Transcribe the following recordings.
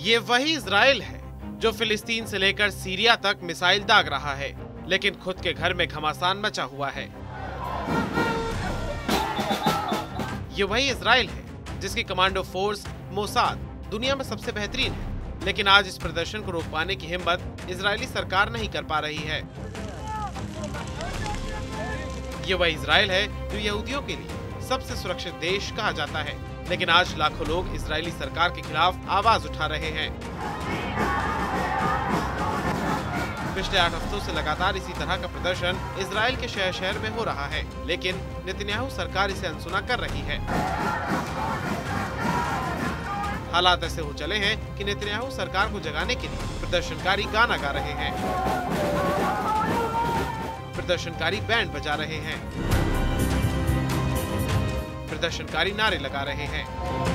ये वही इजराइल है जो फिलिस्तीन से लेकर सीरिया तक मिसाइल दाग रहा है, लेकिन खुद के घर में घमासान मचा हुआ है। ये वही इजराइल है जिसकी कमांडो फोर्स मोसाद दुनिया में सबसे बेहतरीन है, लेकिन आज इस प्रदर्शन को रोक पाने की हिम्मत इजरायली सरकार नहीं कर पा रही है। ये वही इजराइल है जो यहूदियों के लिए सबसे सुरक्षित देश कहा जाता है, लेकिन आज लाखों लोग इजरायली सरकार के खिलाफ आवाज उठा रहे हैं। पिछले 8 हफ्तों से लगातार इसी तरह का प्रदर्शन इजराइल के शहर शहर में हो रहा है, लेकिन नेतन्याहू सरकार इसे अनसुना कर रही है। हालात ऐसे हो चले हैं कि नेतन्याहू सरकार को जगाने के लिए प्रदर्शनकारी गाना गा रहे हैं, प्रदर्शनकारी बैंड बजा रहे हैं, प्रदर्शनकारी नारे लगा रहे हैं।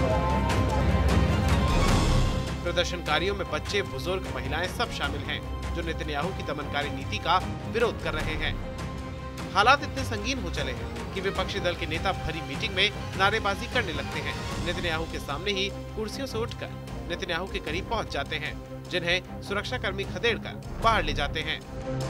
प्रदर्शनकारियों में बच्चे, बुजुर्ग, महिलाएं सब शामिल हैं जो नेतन्याहू की दमनकारी नीति का विरोध कर रहे हैं। हालात इतने संगीन हो चले हैं कि विपक्षी दल के नेता भरी मीटिंग में नारेबाजी करने लगते हैं। नेतन्याहू के सामने ही कुर्सियों से उठकर नेतन्याहू के करीब पहुंच जाते हैं, जिन्हें सुरक्षाकर्मी खदेड़कर बाहर ले जाते हैं।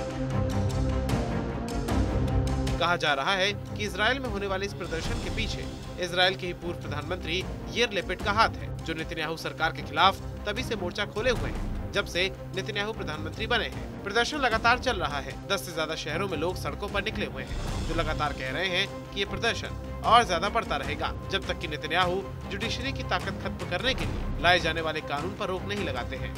कहा जा रहा है कि इजराइल में होने वाले इस प्रदर्शन के पीछे इजराइल के ही पूर्व प्रधानमंत्री याइर लैपिड का हाथ है, जो नेतन्याहू सरकार के खिलाफ तभी से मोर्चा खोले हुए हैं जब से नेतन्याहू प्रधानमंत्री बने हैं। प्रदर्शन लगातार चल रहा है। 10 से ज्यादा शहरों में लोग सड़कों पर निकले हुए हैं, जो लगातार कह रहे हैं कि ये प्रदर्शन और ज्यादा बढ़ता रहेगा जब तक कि नेतन्याहू जुडिशरी की ताकत खत्म करने के लिए लाए जाने वाले कानून पर रोक नहीं लगाते हैं।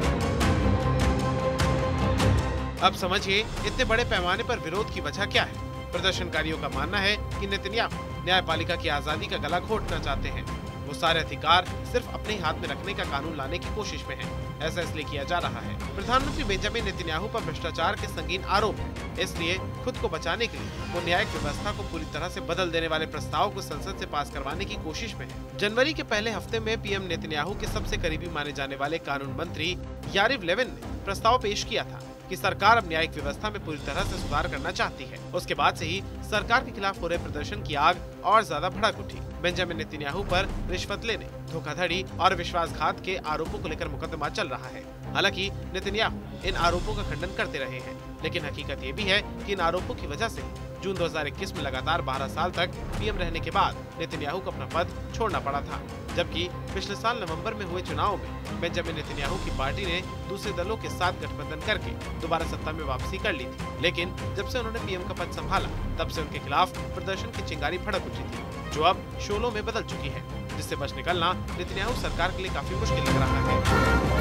अब समझिए इतने बड़े पैमाने पर विरोध की वजह क्या है। प्रदर्शनकारियों का मानना है कि नेतन्याहू न्यायपालिका की आजादी का गला घोटना चाहते हैं। वो सारे अधिकार सिर्फ अपने हाथ में रखने का कानून लाने की कोशिश में हैं। ऐसा इसलिए किया जा रहा है। प्रधानमंत्री बेंजामिन नेतन्याहू पर भ्रष्टाचार के संगीन आरोप हैं, इसलिए खुद को बचाने के लिए वो न्यायिक व्यवस्था को पूरी तरह से बदल देने वाले प्रस्ताव को संसद से पास करवाने की कोशिश में है। जनवरी के पहले हफ्ते में पीएम नेतन्याहू के सबसे करीबी माने जाने वाले कानून मंत्री यारिव लेविन ने प्रस्ताव पेश किया था कि सरकार अब न्यायिक व्यवस्था में पूरी तरह से सुधार करना चाहती है। उसके बाद से ही सरकार के खिलाफ हो रहे प्रदर्शन की आग और ज्यादा भड़क उठी। बेंजामिन नेतन्याहू पर रिश्वत लेने, धोखाधड़ी और विश्वासघात के आरोपों को लेकर मुकदमा चल रहा है। हालांकि नेतन्याहू इन आरोपों का खंडन करते रहे हैं, लेकिन हकीकत ये भी है कि इन आरोपों की वजह से जून 2021 में लगातार 12 साल तक पीएम रहने के बाद नेतन्याहू को अपना पद छोड़ना पड़ा था, जबकि पिछले साल नवंबर में हुए चुनाव में बेंजामिन नेतन्याहू की पार्टी ने दूसरे दलों के साथ गठबंधन करके दोबारा सत्ता में वापसी कर ली थी। लेकिन जब से उन्होंने पीएम का पद संभाला, तब से उनके खिलाफ प्रदर्शन की चिंगारी भड़क उठी थी, जो अब शोलों में बदल चुकी है, जिससे बच निकलना नेतन्याहू सरकार के लिए काफी मुश्किल लग रहा है।